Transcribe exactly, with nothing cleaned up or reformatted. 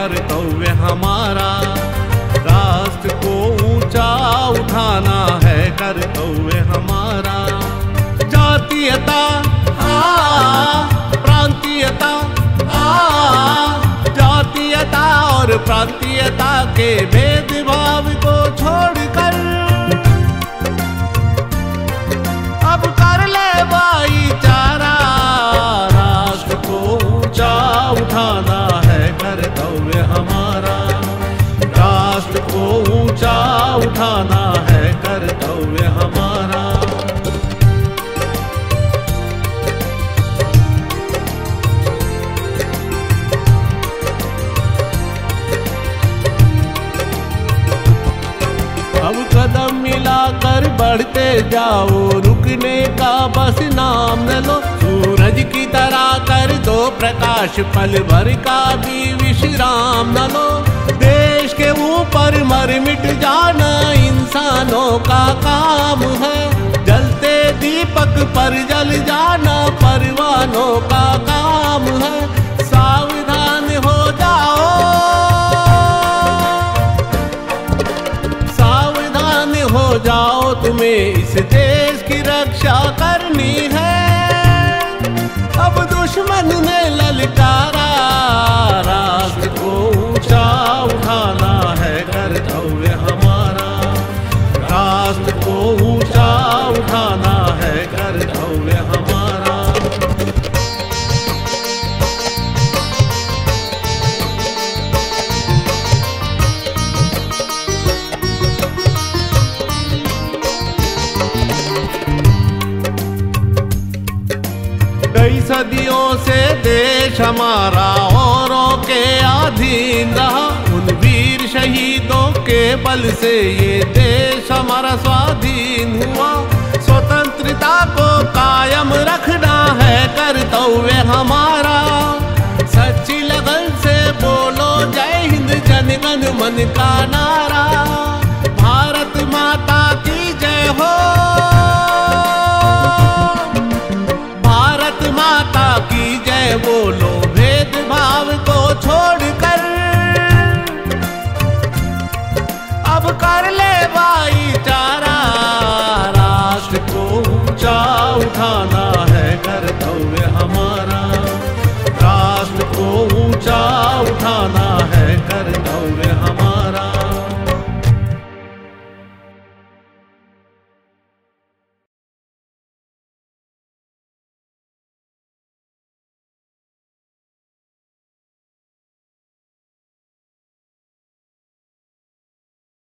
कर्तव्य हमारा, राष्ट्र को ऊंचा उठाना है कर्तव्य हमारा। जातीयता हाँ, प्रांतीयता हाँ, जातीयता और प्रांतीयता के भेदभाव को छोड़कर अब कर ले भाईचारा, राष्ट्र को ऊंचा उठाना है कर्तव्य हमारा, राष्ट्र को ऊंचा उठाना है कर्तव्य हमारा। अब कदम मिलाकर बढ़ते जाओ, रुकने का बस नाम न लो। सूरज की तरह कर दो प्रकाश, पल भर का भी विश्राम न लो। देश के ऊपर मर मिट जाना इंसानों का काम है, जलते दीपक पर जल जाना परवानों का काम है। सावधान हो जाओ, सावधान हो जाओ, तुम्हें इस देश की रक्षा करनी है। अब दुश्मन ने ललकारा, राष्ट्र को ऊंचा उठाना है कर्तव्य हमारा, राष्ट्र को ऊंचा उठाना है कर्तव्य हमारा। कई सदियों से देश हमारा औरों के अधीन रहा, उन वीर शहीदों के बल से ये देश हमारा स्वाधीन हुआ। स्वतंत्रता को कायम रखना है कर्तव्य हमारा, सच्ची लगन से बोलो जय हिंद जन गण मन का नारा। भारत माता की जय हो, माता की जय बोलो, भेदभाव को छोड़